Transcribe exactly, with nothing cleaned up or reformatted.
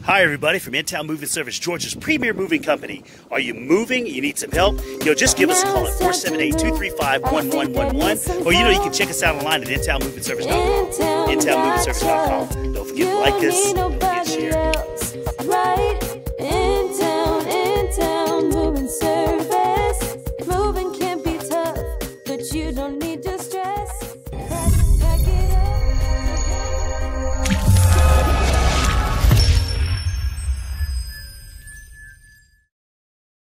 Hi everybody, from InTown Moving Service, Georgia's premier moving company. Are you moving? You need some help? You know, just give us a call at four seven eight, two three five, one one one one. Or you know, you can check us out online at in town moving service dot com. in town moving service dot com. Don't forget to like us.